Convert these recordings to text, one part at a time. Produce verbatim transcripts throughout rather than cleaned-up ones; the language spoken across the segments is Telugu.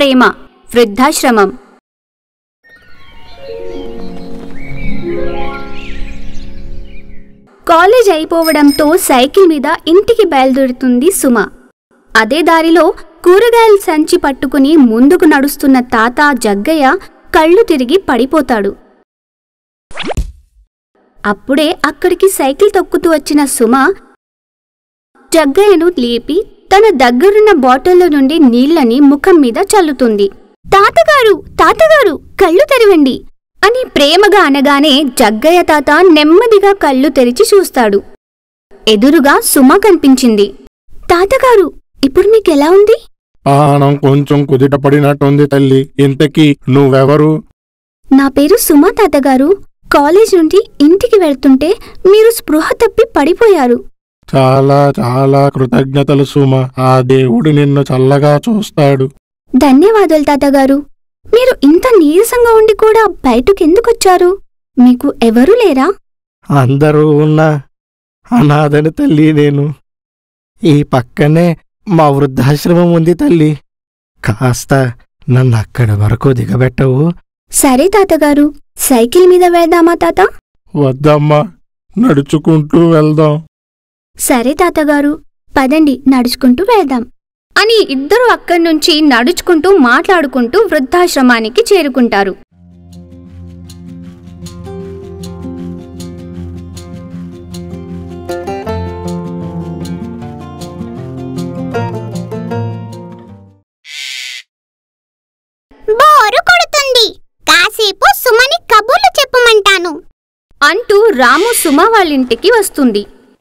ప్రేమ వృద్ధాశ్రమం. కాలేజ్ అయిపోవడంతో సైకిల్ మీద ఇంటికి బయలుదేరుతుంది సుమ. అదే దారిలో కూరగాయల సంచి పట్టుకుని ముందుకు నడుస్తున్న తాత జగ్గయ్య కళ్ళు తిరిగి పడిపోతాడు. అప్పుడే అక్కడికి సైకిల్ తొక్కుతూ వచ్చిన సుమ జగ్గయ్యను లేపి తన దగ్గరున్న బాటిల్లో నుండి నీళ్లని ముఖం మీద చల్లుతుంది. తాతగారు తాతగారు కళ్ళు తెరవండి అని ప్రేమగా అనగానే జగ్గయ్య తాత నెమ్మదిగా కళ్ళు తెరిచి చూస్తాడు. ఎదురుగా సుమ కనిపించింది. తాతగారు ఇప్పుడు మీకెలా ఉంది? ప్రాణం కొంచెం కుదిట పడినట్టుంది తల్లి. ఇంతకీ నువ్వెవరు? నా పేరు సుమ తాతగారు. కాలేజ్ నుండి ఇంటికి వెళ్తుంటే మీరు స్పృహ తప్పి పడిపోయారు. చాలా చాలా కృతజ్ఞతలు సుమ. ఆ దేవుడు నిన్ను చల్లగా చూస్తాడు. ధన్యవాదాలు తాతగారు. మీరు ఇంత నీరసంగా ఉండి కూడా బయటకెందుకొచ్చారు? మీకు ఎవరూ లేరా? అందరూ ఉన్నా అనాథని తల్లి నేను. ఈ పక్కనే మా వృద్ధాశ్రమం ఉంది తల్లి. కాస్త నన్ను అక్కడి వరకు దిగబెట్టవు? సరే తాతగారు. సైకిల్ మీద వెళ్దామా తాత? వద్దమ్మా, నడుచుకుంటూ వెళ్దాం. సరే తాతగారు, పదండి నడుచుకుంటూ వెళ్దాం అని ఇద్దరూ అక్కడ్నుంచి నడుచుకుంటూ మాట్లాడుకుంటూ వృద్ధాశ్రమానికి చేరుకుంటారు. బోరు కొడుతుంది, కాసేపు సుమని కబుర్లు చెప్పమంటాను అంటూ రాము సుమ వాళ్ళింటికి వస్తుంది.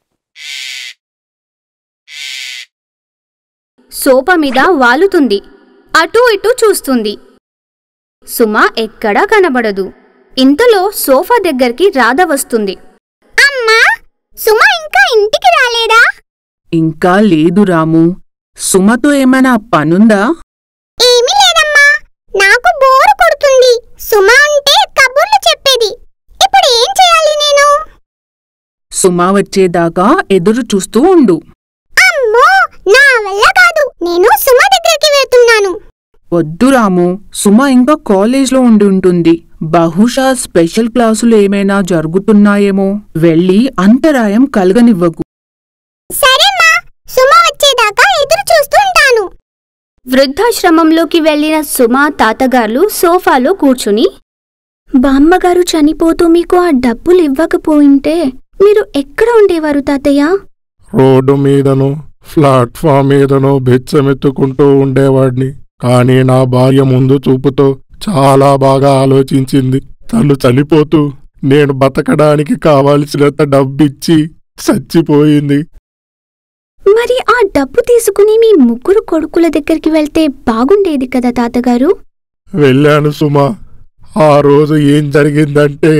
సోఫా మీద వాలుతుంది. అటూ ఇటూ చూస్తుంది. సుమ ఎక్కడా కనబడదు. ఇంతలో సోఫా దగ్గరికి రాధ వస్తుంది. అమ్మా, సుమ ఇంకా ఇంటికి రాలేదా? ఇంకా లేదు రాము. సుమతో ఏమైనా పనుందా? ఏమీ లేదమ్మా, నాకు బోరు కొడుతుంది. సుమ ఉంటే కబుర్లు చెప్పేది. ఇప్పుడు ఏం చేయాలి నేను? సుమ వచ్చేదాకా ఎదురు చూస్తూ ఉండు. అమ్మో, నా వల్ల కాదు. నేను సుమ దగ్గరికి వెళ్తున్నాను. వద్దు రాము, సుమ ఇంకా కాలేజ్లో ఉండి ఉంటుంది. బహుశా స్పెషల్ క్లాసులు ఏమైనా జరుగుతున్నాయేమో. వెళ్ళి అంతరాయం కలగనివ్వకు. సరేమ్మా, సుమ వచ్చేదాకా ఎదురు చూస్తుంటాను. వృద్ధాశ్రమంలోకి వెళ్లిన సుమ తాతగారు సోఫాలో కూర్చుని, బామ్మగారు చనిపోతూ మీకు ఆ డబ్బులు ఇవ్వకపోయింటే మీరు ఎక్కడ ఉండేవారు తాతయ్య? రోడ్డు మీదనో ప్లాట్ఫామ్ మీదనో బెచ్చమెత్తుకుంటూ ఉండేవాడిని. కానీ నా భార్య ముందు చూపుతో చాలా బాగా ఆలోచించింది. తను చనిపోతూ నేను బతకడానికి కావాల్సినంత డబ్బిచ్చి చచ్చిపోయింది. మరి ఆ డబ్బు తీసుకుని మీ ముగ్గురు కొడుకుల దగ్గరికి వెళ్తే బాగుండేది కదా తాతగారు? వెళ్ళాను సుమా. ఆ రోజు ఏం జరిగిందంటే,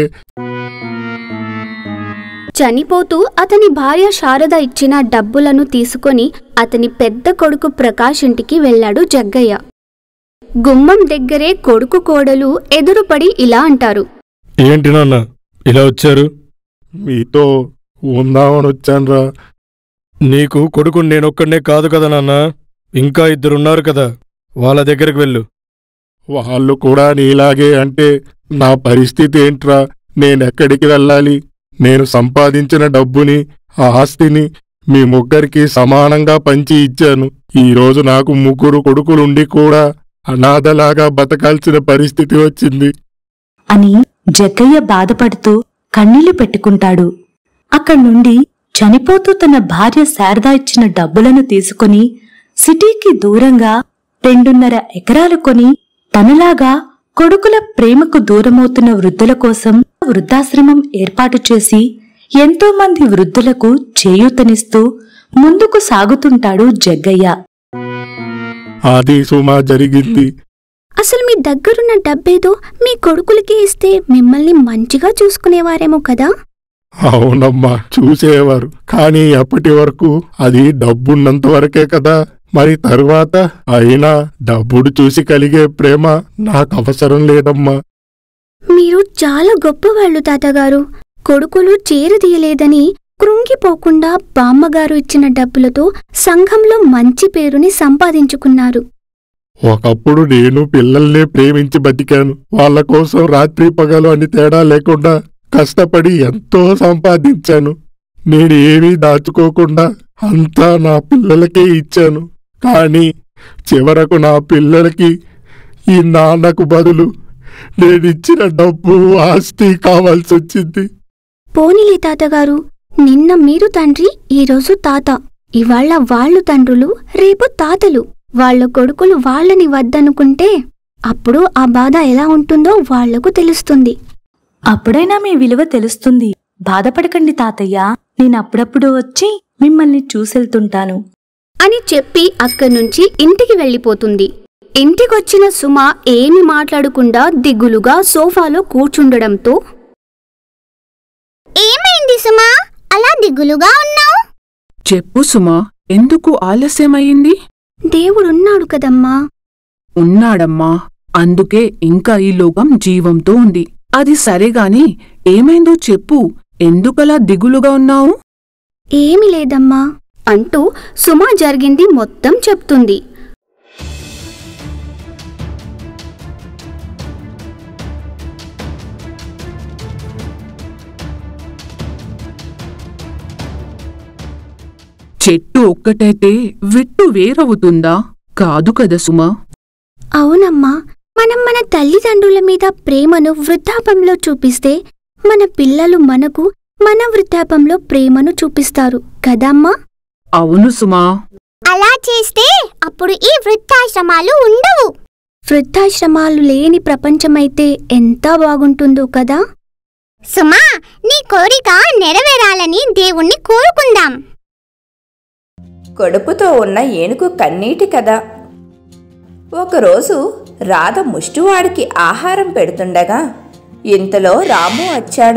చనిపోతూ అతని భార్య శారద ఇచ్చిన డబ్బులను తీసుకొని అతని పెద్ద కొడుకు ప్రకాష్ ఇంటికి వెళ్లాడు జగ్గయ్య. గుమ్మం దగ్గరే కొడుకు కోడలు ఎదురుపడి ఇలా అంటారు. ఏంటి నాన్న ఇలా వచ్చారు? మీతో ఉందామని వచ్చాన్రా. నీకు కొడుకు నేనొక్కడనే కాదు కదా నాన్న, ఇంకా ఇద్దరున్నారు కదా, వాళ్ళ దగ్గరికి వెళ్ళు. వాళ్ళు కూడా నీలాగే అంటే నా పరిస్థితి ఏంట్రా? నేనెక్కడికి వెళ్ళాలి? నేను సంపాదించిన డబ్బుని ఆ ఆస్తిని మీ ముగ్గురికి సమానంగా పంచి ఇచ్చాను. ఈరోజు నాకు ముగ్గురు కొడుకులుండి కూడా అనాథలాగా బతకాల్సిన పరిస్థితి వచ్చింది అని జగ్గయ్య బాధపడుతూ కన్నీళ్లు పెట్టుకుంటాడు. అక్కడ్నుండి చనిపోతూ తన భార్య శారద ఇచ్చిన డబ్బులను తీసుకుని సిటీకి దూరంగా రెండున్నర ఎకరాలు కొని తనలాగా కొడుకుల ప్రేమకు దూరమవుతున్న వృద్ధుల కోసం వృద్ధాశ్రమం ఏర్పాటు చేసి ఎంతో మంది వృద్ధులకు చేయూతనిస్తూ ముందుకు సాగుతుంటాడు జగ్గయ్య. అది సుమా జరిగింది. అసలు మీ దగ్గరున్న డబ్బేదో మీ కొడుకులకి ఇస్తే మిమ్మల్ని మంచిగా చూసుకునేవారేమో కదా? అవునమ్మా, చూసేవారు. కానీ అప్పటి వరకు అది డబ్బున్నంత వరకే కదా. మరి తరువాత అయినా డబ్బుడు చూసి కలిగే ప్రేమ నాకు అవసరం లేదమ్మా. మీరు చాలా గొప్పవాళ్లు తాతగారు. కొడుకులు చేరదీయలేదని కృంగిపోకుండా బామ్మగారు ఇచ్చిన డబ్బులతో సంఘంలో మంచి పేరుని సంపాదించుకున్నారు. ఒకప్పుడు నేను పిల్లల్నే ప్రేమించి బతికాను. వాళ్ళ కోసం రాత్రి పగలు అని తేడా లేకుండా కష్టపడి ఎంతో సంపాదించాను. నేను ఏమీ దాచుకోకుండా అంతా నా పిల్లలకే ఇచ్చాను. కానీ చివరకు నా పిల్లలకి ఈ నాన్నకు బదులు నేనిచ్చిన డబ్బు ఆస్తి కావాల్సొచ్చింది. పోనీలే తాతగారు, నిన్న మీరు తండ్రి, ఈరోజు తాత. ఇవాళ వాళ్ళు తండ్రులు, రేపు తాతలు. వాళ్ళ కొడుకులు వాళ్ళని వద్దనుకుంటే అప్పుడు ఆ బాధ ఎలా ఉంటుందో వాళ్లకు తెలుస్తుంది. అప్పుడైనా మీ విలువ తెలుస్తుంది. బాధపడకండి తాతయ్య, నేనప్పుడప్పుడు వచ్చి మిమ్మల్ని చూసెళ్తుంటాను అని చెప్పి అక్కడ్నుంచి ఇంటికి వెళ్ళిపోతుంది. ఇంటికొచ్చిన సుమ ఏమి మాట్లాడకుండా దిగులుగా సోఫాలో కూర్చుండడంతో, ఏమైంది సుమా, అలా దిగులుగా ఉన్నావు? చెప్పు సుమా, ఎందుకు ఆలస్యమయ్యింది? దేవుడున్నాడు కదమ్మా. ఉన్నాడమ్మా, అందుకే ఇంకా ఈ లోకం జీవంతో ఉంది. అది సరేగాని ఏమైందో చెప్పు, ఎందుకలా దిగులుగా ఉన్నావు? ఏమి లేదమ్మా అంటూ సుమ జరిగింది మొత్తం చెప్తుంది. చెట్టు ఒక్కటైతే విట్టు వేరవుతుందా? కాదు కదా సుమా. అవునమ్మా, మనం మన తల్లిదండ్రుల మీద ప్రేమను వృద్ధాపంలో చూపిస్తే మన పిల్లలు మనకు మన వృద్ధాపంలో ప్రేమను చూపిస్తారు కదమ్మా? అవును సుమా. అలా చేస్తే అప్పుడు ఈ వృద్ధాశ్రమాలు ఉండవు. వృద్ధాశ్రమాలు లేని ప్రపంచమైతే ఎంత బాగుంటుందో కదా. సుమా, నీ కోరిక నెరవేరాలని దేవుణ్ణి కోరుకుందాం. కడుపుతో ఉన్న ఏనుగు కన్నీటి కథ. ఒకరోజు రాధ ముష్టివాడికి ఆహారం పెడుతుండగా ఇంతలో రాము వచ్చాడు.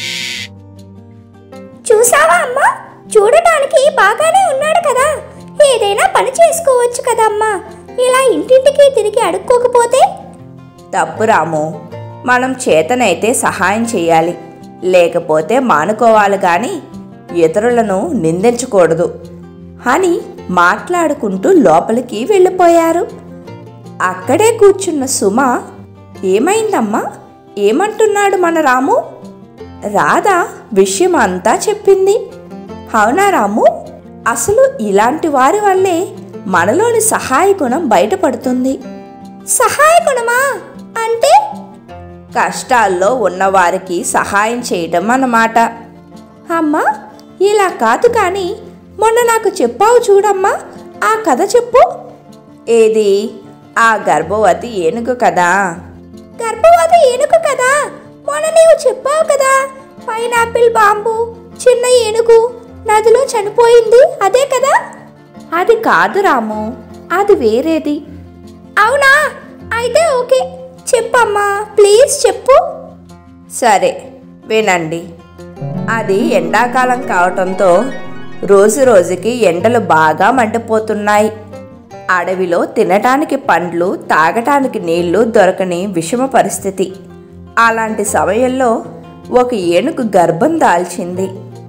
చూసావా అమ్మా, చూడటానికి బాగానే ఉన్నాడు కదా, ఏదైనా పని చేసుకోవచ్చు కదమ్మా, ఇలా ఇంటింటికి తిరిగి అడుక్కోకపోతే. తప్పు రాము, మనం చేతనైతే సహాయం చెయ్యాలి, లేకపోతే మానుకోవాలి గాని ఇతరులను నిందించకూడదు అని మాట్లాడుకుంటూ లోపలికి వెళ్ళిపోయారు. అక్కడే కూర్చున్న సుమ, ఏమైందమ్మా, ఏమంటున్నాడు మన రాము? రాధ విషయం అంతా చెప్పింది. అవునా రాము, అసలు ఇలాంటి వారి వల్లే మనలోని సహాయ గుణం బయటపడుతుంది. సహాయ గుణమా అంటే? కష్టాల్లో ఉన్నవారికి సహాయం చేయటం అన్నమాట. అమ్మా, ఇలా కాదు కానీ మొన్న నాకు చెప్పావు చూడమ్మా, ఆ కథ చెప్పు. ఏది? ఆ గర్భవతి ఏనుగు కదా. గర్భవతి ఏనుగు కదా, మొన్న నీవు చెప్పావు కదా, పైనాపిల్ బాంబు చిన్న ఏనుగు నదిలో చనిపోయింది, అదే కదా? అది కాదు రాము, అది వేరేది. అవునా? అయితే ఓకే, చెప్పమ్మా ప్లీజ్ చెప్పు. సరే వినండి. అది ఎండాకాలం కావటంతో రోజు రోజుకి ఎండలు బాగా మండిపోతున్నాయి. అడవిలో తినటానికి పండ్లు, తాగటానికి నీళ్లు దొరకని విషమ పరిస్థితి. అలాంటి సమయంలో ఒక ఏనుగు గర్భం దాల్చింది.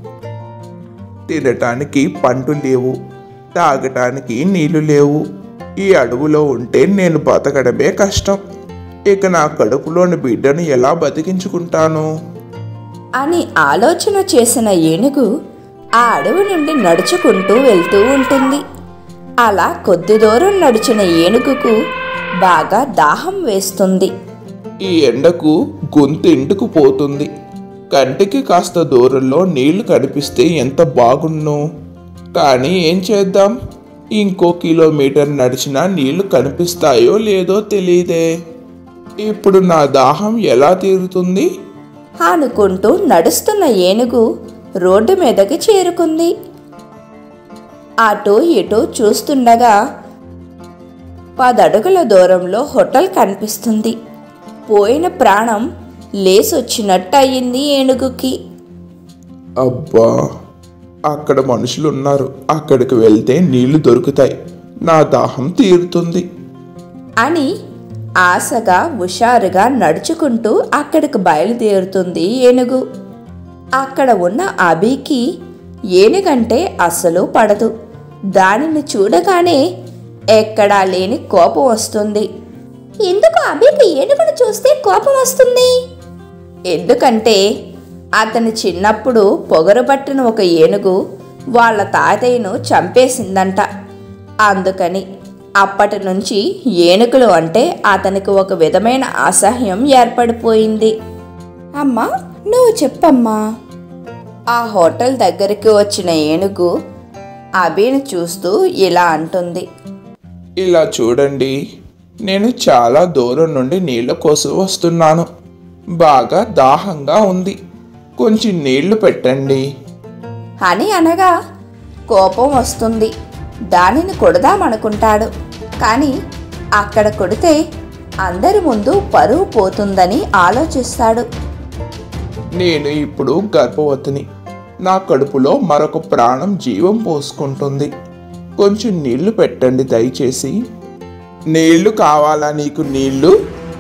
తినటానికి పండ్లు లేవు, తాగటానికి నీళ్లు లేవు. ఈ అడవులో ఉంటే నేను బతకడమే కష్టం. ఇక నా కడుపులోని బిడ్డను ఎలా బతికించుకుంటాను అని ఆలోచన చేసిన ఏనుగు ఆ అడవి నుండి నడుచుకుంటూ వెళ్తూ ఉంటుంది. అలా కొద్ది దూరం నడిచిన ఏనుగుకు బాగా దాహం వేస్తుంది. ఈ ఎండకు గొంతు ఎండుకుపోతుంది. కంటికి కాస్త దూరంలో నీళ్లు కనిపిస్తే ఎంత బాగున్ను. కానీ ఏం చేద్దాం, ఇంకో కిలోమీటర్ నడిచినా నీళ్లు కనిపిస్తాయో లేదో తెలియదే. ఇప్పుడు నా దాహం ఎలా తీరుతుంది అనుకుంటూ నడుస్తున్న ఏనుగు రోడ్డు మీదకి చేరుకుంది. అటూ ఇటూ చూస్తుండగా పదడుగుల దూరంలో హోటల్ కనిపిస్తుంది. పోయిన ప్రాణం లేసొచ్చినట్టు అయ్యింది ఏనుగుకి. అబ్బా, అక్కడ మనుషులున్నారు, అక్కడికి వెళ్తే నీళ్లు దొరుకుతాయి, నా దాహం తీరుతుంది అని ఆశగా హుషారుగా నడుచుకుంటూ అక్కడికి బయలుదేరుతుంది ఏనుగు. అక్కడ ఉన్న అభికి ఏనుగంటే అస్సలు పడదు. దానిని చూడగానే ఎక్కడా లేని కోపం వస్తుంది. ఎందుకు అభికి ఏనుగును చూస్తే కోపం వస్తుంది? ఎందుకంటే అతని చిన్నప్పుడు పొగరు పట్టిన ఒక ఏనుగు వాళ్ళ తాతయ్యను చంపేసిందంట. అందుకని అప్పటి నుంచి ఏనుగులు అంటే అతనికి ఒక విధమైన అసహ్యం ఏర్పడిపోయింది. అమ్మా, నువ్వు చెప్పమ్మా. ఆ హోటల్ దగ్గరికి వచ్చిన ఏనుగు అభిని చూస్తూ ఇలా అంటుంది. ఇలా చూడండి, నేను చాలా దూరం నుండి నీళ్ళ కోసం వస్తున్నాను. బాగా దాహంగా ఉంది, కొంచెం నీళ్లు పెట్టండి అని అనగా కోపం వస్తుంది. దానిని కొడదామనుకుంటాడు. కానీ అక్కడ కొడితే అందరి ముందు పరువు పోతుందని ఆలోచిస్తాడు. నేను ఇప్పుడు గర్భవతిని. నా కడుపులో మరొక ప్రాణం జీవం పోసుకుంటుంది. కొంచెం నీళ్లు పెట్టండి దయచేసి. నీళ్లు కావాలా నీకు? నీళ్లు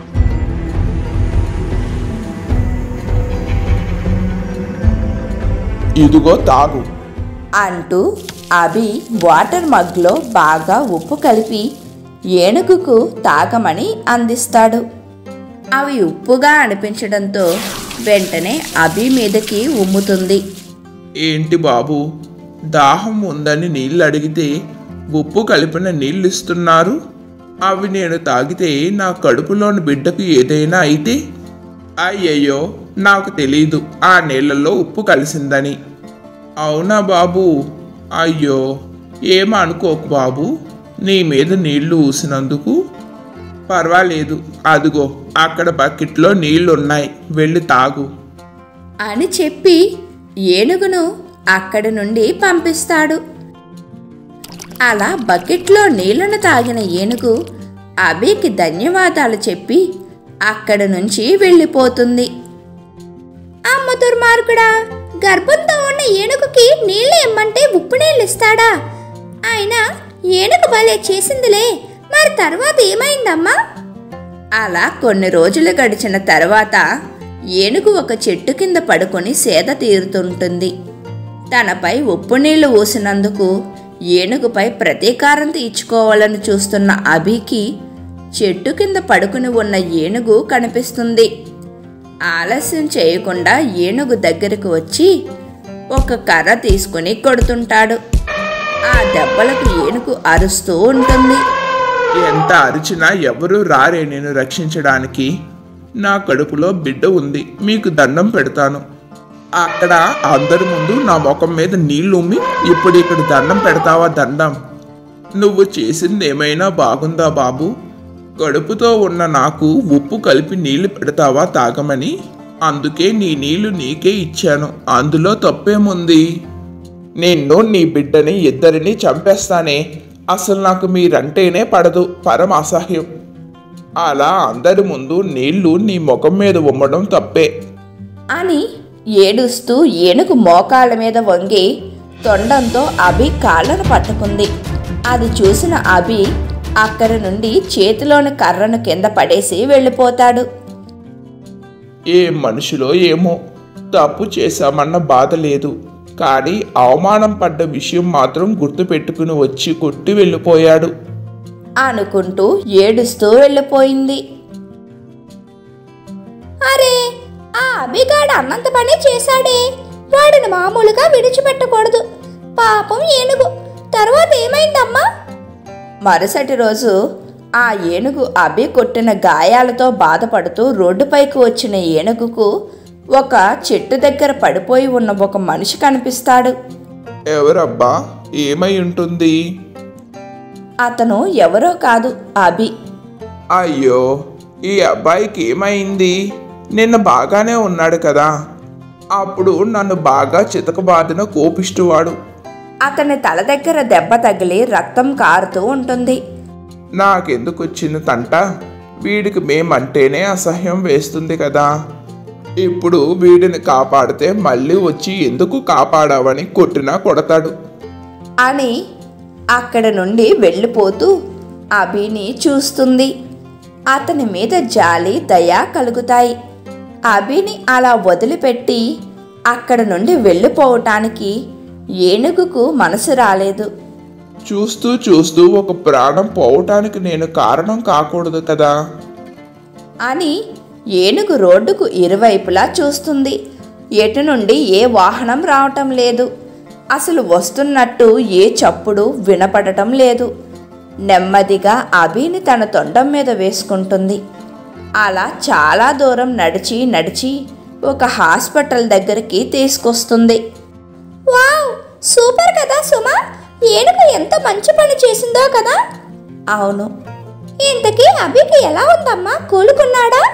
ఇదిగో తాగు అంటూ అభి వాటర్ మగ్లో బాగా ఉప్పు కలిపి ఏనుగుకు తాగమని అందిస్తాడు. అవి ఉప్పుగా అనిపించడంతో వెంటనే అభి మీదకి ఉమ్ముతుంది. ఏంటి బాబు, దాహం ఉందని నీళ్ళు అడిగితే ఉప్పు కలిపిన నీళ్ళు ఇస్తున్నారు? అవి నేను తాగితే నా కడుపులోని బిడ్డకు ఏదైనా అయితే? అయ్యయ్యో, నాకు తెలీదు ఆ నీళ్ళల్లో ఉప్పు కలిసిందని. అవునా బాబు? అయ్యో, ఏమనుకోకు బాబు, నీ మీద నీళ్లు ఊసినందుకు. పర్వాలేదు, అదిగో అక్కడ బకెట్లో నీళ్లున్నాయి, వెళ్ళి తాగు అని చెప్పి ఏనుగును అక్కడి నుండి పంపిస్తాడు. అలా బకెట్లో నీళ్లను తాగిన ఏనుగు అభికి ధన్యవాదాలు చెప్పి అక్కడి నుంచి వెళ్ళిపోతుంది. అమ్మ దుర్మార్గుడా, గర్భంతో ఉన్న ఏనుగుకి నీళ్ళు ఇమ్మంటే ఉప్పు నీళ్ళు ఇస్తాడా? ఆయన ఏనుగు భలే చేసిందిలే. మరి తర్వాత ఏమైందమ్మా? అలా కొన్ని రోజులు గడిచిన తర్వాత ఏనుగు ఒక చెట్టు కింద పడుకొని సేద తీరుతుంటుంది. తనపై ఉప్పు నీళ్లు ఊసినందుకు ఏనుగుపై ప్రతీకారం తీర్చుకోవాలని చూస్తున్న అభికి చెట్టు కింద పడుకుని ఉన్న ఏనుగు కనిపిస్తుంది. ఆలస్యం చేయకుండా ఏనుగు దగ్గరకు వచ్చి ఒక కర్ర తీసుకుని కొడుతుంటాడు. ఆ దెబ్బలకు ఏనుగు అరుస్తూ ఉంటుంది. ఎంత అరిచినా ఎవరూ రారే నేను రక్షించడానికి. నా కడుపులో బిడ్డ ఉంది, మీకు దండం పెడతాను. అక్కడ అందరి ముందు నా ముఖం మీద నీళ్లు ఉమ్మి ఇప్పుడు ఇక్కడ దండం పెడతావా? దండం? నువ్వు చేసింది ఏమైనా బాగుందా బాబు? కడుపుతో ఉన్న నాకు ఉప్పు కలిపి నీళ్లు పెడతావా తాగమని? అందుకే నీ నీళ్లు నీకే ఇచ్చాను, అందులో తప్పేముంది? నిన్ను నీ బిడ్డని ఇద్దరిని చంపేస్తానే. అసలు నాకు మీరంటేనే పడదు, పరమ అసహ్యం. అలా అందరి ముందు నీళ్లు నీ ముఖం మీద ఉమ్మడం తప్పే అని ఏడుస్తూ ఏనుగు మోకాళ్ళ మీద వంగి తొండంతో అభి కాళ్ళను పట్టుకుంది. అది చూసిన అభి అక్కడి నుండి చేతిలోని కర్రను కింద పడేసి వెళ్ళిపోతాడు. ఏ మనుషులో ఏమో, తప్పు చేశామన్న బాధ లేదు, కానీ అవమానం పడ్డ విషయం మాత్రం గుర్తుపెట్టుకుని వచ్చి కొట్టి వెళ్ళిపోయాడు అనుకుంటూ ఏడుస్తూ వెళ్ళిపోయింది. అరే, ఆ అభిగాడు అన్నంత పని చేశాడే. వాడిని మామూలుగా విడిచిపెట్టకూడదు. పాపం ఏనుగు. తర్వాత ఏమైందమ్మా? మరుసటి రోజు ఆ ఏనుగు అభి కొట్టిన గాయాలతో బాధపడుతూ రోడ్డుపైకి వచ్చిన ఏనుగుకు ఒక చెట్టు దగ్గర పడిపోయి ఉన్న ఒక మనిషి కనిపిస్తాడు. ఎవరబ్బా, ఏమై ఉంటుంది? అతను ఎవరో కాదు, అభి. అయ్యో, ఈ అబ్బాయికి ఏమైంది? నిన్న బాగానే ఉన్నాడు కదా. అప్పుడు నన్ను బాగా చితకబాదిన కోపిష్టివాడు. అతని తల దగ్గర దెబ్బ తగిలి రక్తం కారుతూ ఉంటుంది. నాకెందుకు వచ్చిన తంట? వీడికి మేమంటేనే అసహ్యం వేస్తుంది కదా. ఇప్పుడు వీడిని కాపాడితే మళ్ళీ వచ్చి ఎందుకు కాపాడావని కొట్టినా కొడతాడు అని అక్కడ నుండి వెళ్ళిపోతూ అభిని చూస్తుంది. అతని మీద జాలి, దయ కలుగుతాయి. అభిని అలా వదిలిపెట్టి అక్కడ నుండి వెళ్ళిపోవటానికి ఏనుగుకు మనసు రాలేదు. చూస్తూ చూస్తూ ఒక ప్రాణం పోవటానికి నేను కారణం కాకూడదు కదా అని ఏనుగు రోడ్డుకు ఇరువైపులా చూస్తుంది. ఎటు నుండి ఏ వాహనం రావటం లేదు. అసలు వస్తున్నట్టు ఏ చప్పుడు వినపడటం లేదు. నెమ్మదిగా అభిని తన తొండం మీద వేసుకుంటుంది. అలా చాలా దూరం నడిచి నడిచి ఒక హాస్పిటల్ దగ్గరికి తీసుకొస్తుంది. వావ్, సూపర్ కదా సుమా, ఏనుగు ఎంత మంచి పని చేసిందో కదా. అవును. ఇంతకీ అభికి ఎలా ఉందమ్మా, కోలుకున్నాడా?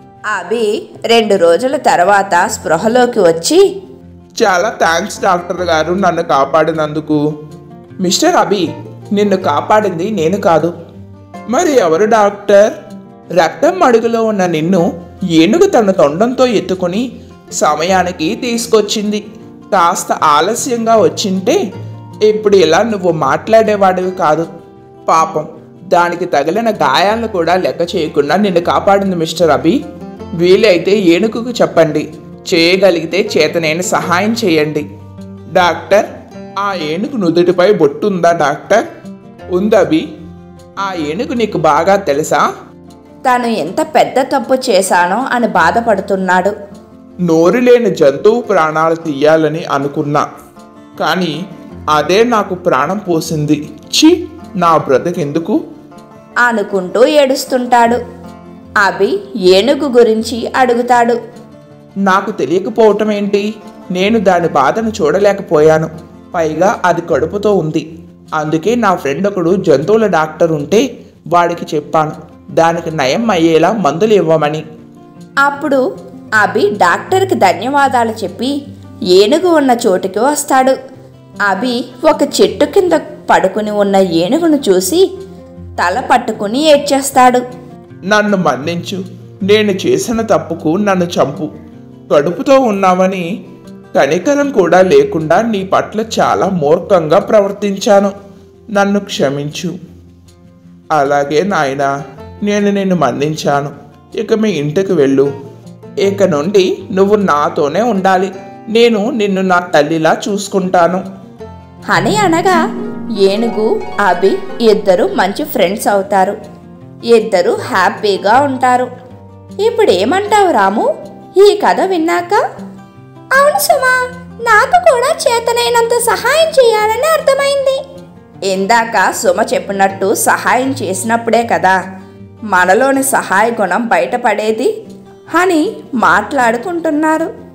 అభి రెండు రోజుల తర్వాత స్పృహలోకి వచ్చి, చాలా థ్యాంక్స్ డాక్టర్ గారు నన్ను కాపాడినందుకు. మిస్టర్ అభి, నిన్ను కాపాడింది నేను కాదు, మరి ఎవరు డాక్టర్? రక్తం అడుగులో ఉన్న నిన్ను ఏనుగు తన తొండంతో ఎత్తుకుని సమయానికి తీసుకొచ్చింది. కాస్త ఆలస్యంగా వచ్చింటే ఇప్పుడు ఇలా నువ్వు మాట్లాడేవాడివి కాదు. పాపం, దానికి తగిలిన గాయాలను కూడా లెక్క చేయకుండా నిన్ను కాపాడింది మిస్టర్ అభి. వీలైతే ఏనుగుకు చెప్పండి, చేయగలిగితే చేతనైన సహాయం చేయండి. డాక్టర్, ఆ ఏనుగు నుదుటిపై బొట్టుందా డాక్టర్? ఉందభి. ఆ ఏనుగు నీకు బాగా తెలుసా? తాను ఎంత పెద్ద తప్పు చేశానో అని బాధపడుతున్నాడు. నోరు లేని జంతువు ప్రాణాలు తీయాలని అనుకున్నా, కానీ అదే నాకు ప్రాణం పోసింది. ఛీ, నా బ్రతికెందుకు అనుకుంటూ ఏడుస్తుంటాడు. అభి ఏనుగు గురించి అడుగుతాడు. నాకు తెలియకపోవటం ఏంటి? నేను దాని బాధను చూడలేకపోయాను. పైగా అది కడుపుతో ఉంది. అందుకే నా ఫ్రెండ్ ఒకడు జంతువుల డాక్టర్ ఉంటే వాడికి చెప్పాను, దానికి నయం అయ్యేలా మందులు ఇవ్వమని. అప్పుడు అభి డాక్టర్కి ధన్యవాదాలు చెప్పి ఏనుగు ఉన్న చోటుకి వస్తాడు. అభి ఒక చెట్టు కింద పడుకుని ఉన్న ఏనుగును చూసి తల పట్టుకుని ఏడ్చేస్తాడు. నన్ను మన్నించు, నేను చేసిన తప్పుకు నన్ను చంపు. కడుపుతో ఉన్నామని కనికరం కూడా లేకుండా నీ పట్ల చాలా మూర్ఖంగా ప్రవర్తించాను. నన్ను క్షమించు. అలాగే నాయనా, నేను నిన్ను మన్నించాను. ఇక మీ ఇంటికి వెళ్ళు. ఇక నుండి నువ్వు నాతోనే ఉండాలి. నేను నిన్ను నా తల్లిలా చూసుకుంటాను అని అనగా ఏనుగు అభి ఇద్దరు మంచి ఫ్రెండ్స్ అవుతారు. ఇద్దరు హ్యాపీగా ఉంటారు. ఇప్పుడు ఏమంటావు రాము, ఈ కథ విన్నాక? అవును సుమా, నాకు కూడా చేతనైనంత సహాయం చేయాలని అర్థమైంది. ఇందాక సుమ చెప్పినట్టు సహాయం చేసినప్పుడే కదా మనలోని సహాయ గుణం బయటపడేది అని మాట్లాడుకుంటున్నారు.